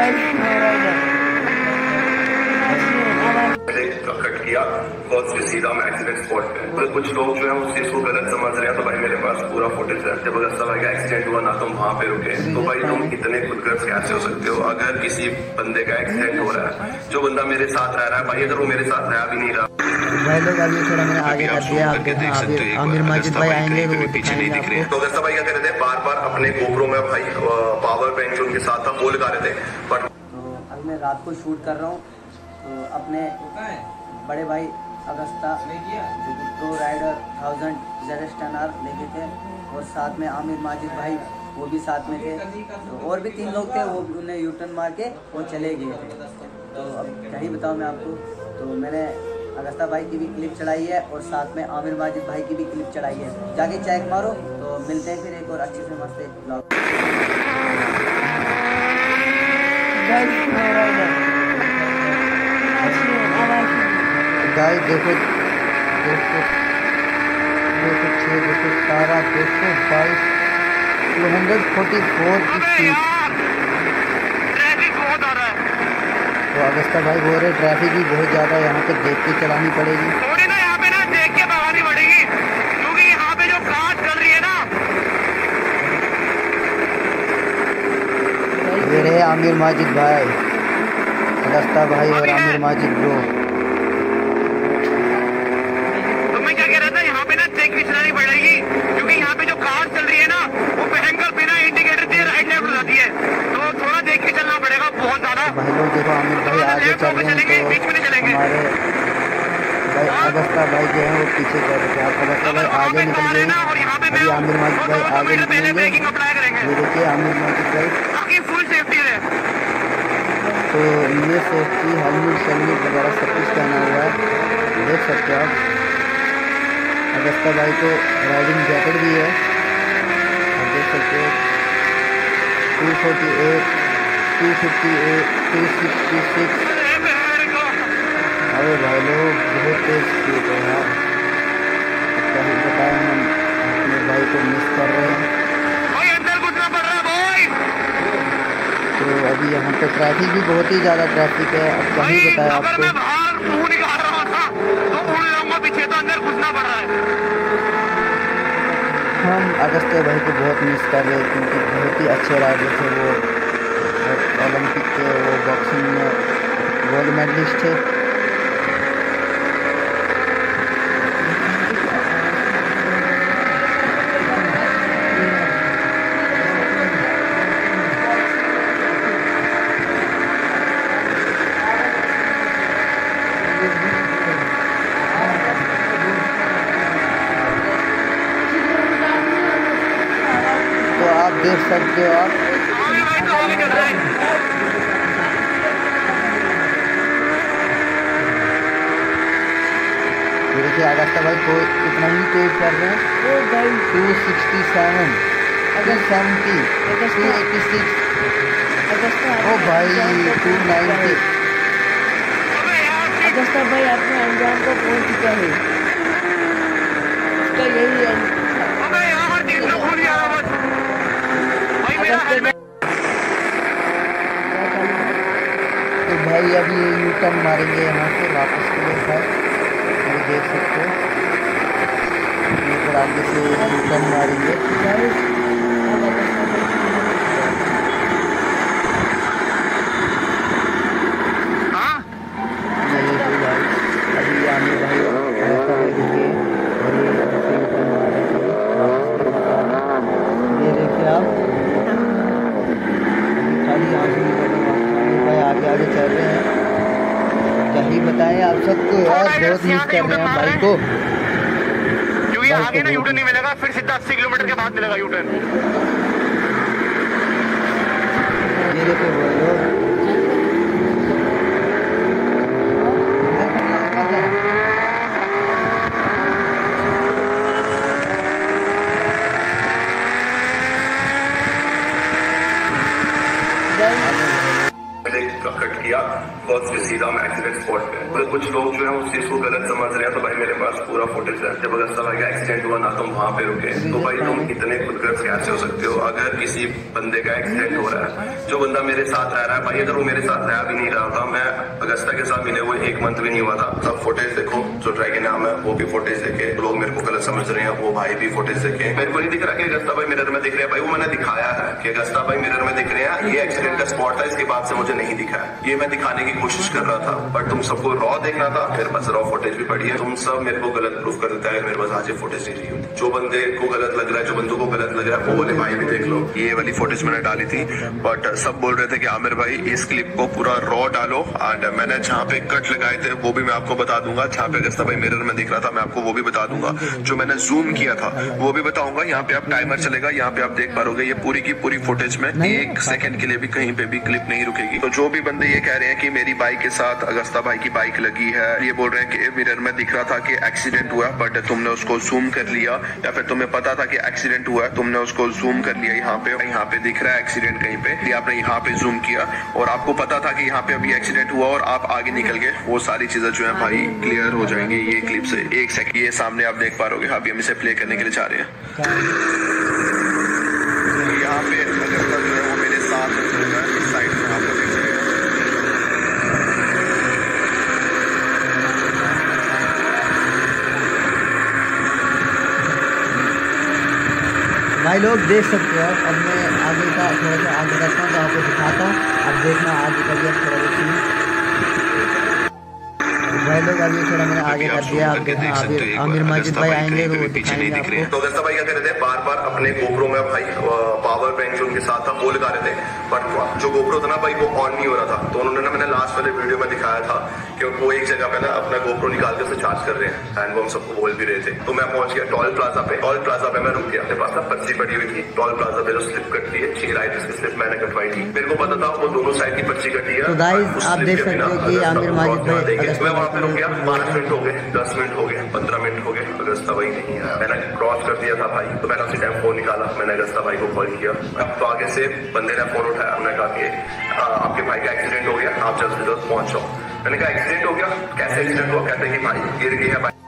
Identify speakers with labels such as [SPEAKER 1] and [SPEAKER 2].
[SPEAKER 1] Cut किया बहुत सीधा मैं एक्सीडेंट स्पॉट पे। तो कुछ लोग जो है उस चीज को गलत समझ रहे हैं। तो भाई मेरे पास पूरा फुटेज है। जब अगस्ता भाई का एक्सीडेंट हुआ ना तुम वहां पे रुके, तो भाई तुम इतने खुदगर्ज कैसे हो सकते हो? अगर किसी बंदे का एक्सीडेंट हो रहा है, जो बंदा मेरे साथ रह रहा है, भाई अगर वो मेरे साथ रहा भी नहीं रहा।
[SPEAKER 2] भाई लोग अभी थोड़ा मैंने आगे कर दिया। आप देख सकते हो आमिर माजिद भाई आएंगे तो
[SPEAKER 1] पीछे नहीं दिख रहे हैं। तो अगस्ता भाई क्या कर रहे थे, बार बार अपने गोप्रो में भाई पावर बैंक जो उनके साथ था वो लगा रहे थे। बट
[SPEAKER 2] तो अभी मैं रात को शूट कर रहा हूँ, तो अपने बड़े भाई अगस्ता जो प्रो राइडर 1000 ZS10R लेके थे, और साथ में आमिर माजिद भाई वो भी साथ में थे। तो और भी 3 लोग थे, वो उन्हें यूटर्न मार के वो चले गए थे। तो अब क्या ही बताऊँ मैं आपको। तो मैंने अगस्ता भाई की भी क्लिप चढ़ाई है और साथ में आमिर माजिद भाई की भी क्लिप चढ़ाई है, जाके चेक मारो। तो मिलते हैं फिर एक और अच्छे से मस्त ब्लॉग। गाइस देखो 206, 217, 222, 244 की स्पीड। तो अगस्ता भाई बोल रहे ट्रैफिक भी बहुत ज़्यादा, यहाँ पे देख के चलानी पड़ेगी।
[SPEAKER 3] थोड़ी ना यहाँ पे ना देख के भगानी पड़ेगी, क्योंकि यहाँ पे जो कार चल रही है ना।
[SPEAKER 2] ये रहे आमिर माजिद भाई, अगस्ता भाई और आमिर माजिद ब्रो।
[SPEAKER 3] तो मैं क्या कह रहा था, यहाँ पे ना देख के चलानी पड़ेगी, क्योंकि यहाँ पे जो कार चल रही है ना, वो भयंकर बिना इंडिकेटर दिए राइट लेफ्ट हो जाती है। तो थोड़ा देख के चलना पड़ेगा बहुत ज्यादा।
[SPEAKER 2] भाई लोग देखो आमिर भाई आगे चल रहे हैं, तो हमारे भाई अगस्ता भाई जो है वो पीछे चल रहे हैं। अगस्ता भाई आगे निकल गए, अभी आमिर माजिद भाई आगे निकलेंगे। ये देखिए आमिर माजिद भाई
[SPEAKER 3] फुल सेफ्टी है।
[SPEAKER 2] तो ये सेफ्टी हेलमेट सेलमेट वगैरह सब कुछ पहना हुआ है, देख सकते हो आप। अगस्ता भाई को राइडिंग जैकेट भी है, आप देख सकते हो। 248, 258, 266। अरे भाई लोग बहुत तेज स्पीड है यार, क्या ही बताएं, हम अपने भाई को मिस कर रहे हैं। तो अभी यहाँ पे ट्रैफिक भी बहुत ही ज़्यादा ट्रैफिक है, अब क्या ही बताएं आपको। हम अगस्ता भाई को बहुत मिस कर रहे हैं, क्योंकि बहुत ही अच्छे राइडर थे वो, ओलंपिक के वो बॉक्सिंग में गोल्ड मेडलिस्ट थे। तो आप देख सकते हो आप देखिए अगस्ता भाई को इतना ही तेज कर रहे हैं। 267, 270, 286, ओ भाई 290।
[SPEAKER 4] अगस्ता भाई अपने अंजाम को पहुंच चुका है, उसका यही है।
[SPEAKER 2] तो भाई अभी ये यू टर्न मारेंगे यहाँ से वापस के लिए भाई, ये देख सकते हो। ये पर आगे से यू टर्न मारेंगे। ये तो भाई अभी आने भाई रास्ता में दिखे और ये ऐसे यू टर्न मार रहे थे वापस। ये देखिए आप खाली यहाँ से भाई आगे आगे चल रहे हैं। क्या ही बताएं आप सबको यार, बहुत मिस कर रहे हैं भाई को।
[SPEAKER 3] क्योंकि आगे ना यूटर्न नहीं मिलेगा, फिर सीधा 80 किलोमीटर के बाद मिलेगा यूटर्न।
[SPEAKER 2] ये देखो भाई लोग,
[SPEAKER 1] कट किया और सीधा हम एक्सीडेंट स्पॉट पे। तो कुछ लोग जो है उस चीज को गलत समझ रहे हैं, तो भाई मेरे पास पूरा फुटेज है। जब अगस्ता भाई का एक्सीडेंट हुआ ना तुम वहां पे रुके, तो भाई तुम इतने खुदगर्ज कैसे हो सकते हो? अगर किसी बंदे का एक्सीडेंट हो रहा है, जो बंदा मेरे साथ रह रहा है, भाई अगर वो मेरे साथ रह भी नहीं रहा था, मैं अगस्ता के साथ मिले हुए 1 मंथ भी नहीं हुआ था, सब फुटेज देखो, जो ड्रैगन नाम है वो भी फुटेज देखे। लोग मेरे को गलत समझ रहे हैं, वो भाई भी फुटेज देखे। मेरे को नहीं दिख रहा कि अगस्ता भाई मिरर में दिख रहे हैं, भाई वो मैंने दिखाया है कि अगस्ता भाई मिरर में दिख रहे हैं, ये एक्सीडेंट का स्पॉट था, इसके बाद से मुझे नहीं दिखा है। ये मैं दिखाने की कोशिश कर रहा था, बट तुम सबको रॉ देखना था, मेरे पास रॉ फुटेज भी पड़ी है। तुम सब मेरे को गलत प्रूफ कर देता है, मेरे पास आज फुटेज नहीं रही होती। जो बंदे को गलत लग रहा है, जो बंदों को गलत लग रहा है, वो बोले भाई भी देख लो, ये वाली फुटेज मैंने डाली थी, बट सब बोल रहे थे कि आमिर भाई इस क्लिप को पूरा रॉ डालो। एंड मैंने जहाँ पे कट लगाए थे वो भी मैं आपको बता दूंगा, जहाँ पे अगस्ता भाई मिरर में दिख रहा था मैं आपको वो भी बता दूंगा, जो मैंने जूम किया था वो भी बताऊंगा। यहाँ पे आप टाइमर चलेगा, यहाँ पे आप देख पाओगे ये पूरी की पूरी फुटेज में 1 सेकंड के लिए भी कहीं पे भी क्लिप नहीं रुकेगी। तो जो भी बंदे ये कह रहे हैं कि मेरी बाइक के साथ अगस्ता भाई की बाइक लगी है, ये बोल रहे हैं कि मिरर में दिख रहा था कि एक्सीडेंट हुआ, बट तुमने उसको जूम कर लिया, या फिर तुम्हें पता था कि एक्सीडेंट हुआ, तुमने उसको जूम कर लिया। यहाँ पे दिख रहा है एक्सीडेंट कहीं पे, आपने यहाँ पे जूम किया और आपको पता था कि यहाँ पे अभी एक्सीडेंट हुआ और आप आगे निकल गए। वो सारी चीजें जो है भाई क्लियर हो जाएंगी ये क्लिप से। 1 सेकंड ये सामने आप देख पा रहे हो, अभी हम इसे प्ले करने के लिए जा रहे हैं। तो यहाँ पे अगस्ता जो है वो मेरे साथ इस साइड में आप लोग देख रहे हैं।
[SPEAKER 2] भाई लोग देख सकते हो, अब मैं आगे का थोड़ा सा आगे करता हूँ तो आपको दिखाता हूँ, अब देखना आगे का भी थोड़ा बहुत। भाई लोग अभी थोड़ा मैंने आगे कर दिया, आप देखना अभी आमिर माजिद भाई आएंगे तो
[SPEAKER 1] पीछे नहीं दिख रहे हैं। तो अगस्ता भाई क्या कर रहे थे, बार बार अपने गोप्रो में भाई पावर बैंक जो उनके साथ था वो लगा रहे थे, बट जो गोप्रो था ना भाई वो ऑन नहीं हो रहा था। तो उन्होंने ना, मैंने लास्ट वाले वीडियो में दिखाया था कि वो एक जगह पे ना अपना गोप्रो निकाल के उसे चार्ज कर रहे हैं, एंड वो हम सबको बोल भी रहे थे। तो मैं पहुंच गया टॉल प्लाजा पे। टॉल प्लाजा पे मैं रुक गया, मेरे पास ना पर्ची पड़ी हुई थी टॉल प्लाजा पे, जो स्लिप कटती है 6 राइड, इसकी स्लिप मैंने कटवाई थी। मेरे को पता था वो दोनों साइड की पर्ची कटी है।
[SPEAKER 2] तो गाइस आप देख सकते हो कि आमिर माजिद भाई,
[SPEAKER 1] मैं वहां पे रुक गया, 5 मिनट हो गए, 10 मिनट हो गए, 15 मिनट हो गए, अगस्ता भाई नहीं आया। मैंने क्रॉस कर दिया था भाई, तो मैंने उसी टाइम फोन निकाला, मैंने अगस्ता भाई को कॉल किया। अब तो आगे से बंदे ने फोन उठाया, उन्होंने कहा कि आपके भाई का एक्सीडेंट हो गया, आप जल्द से जल्द पहुंच जाओ। मैंने कहा एक्सीडेंट हो गया? कैसे एक्सीडेंट हुआ? कहते हैं कि भाई गिर गई है।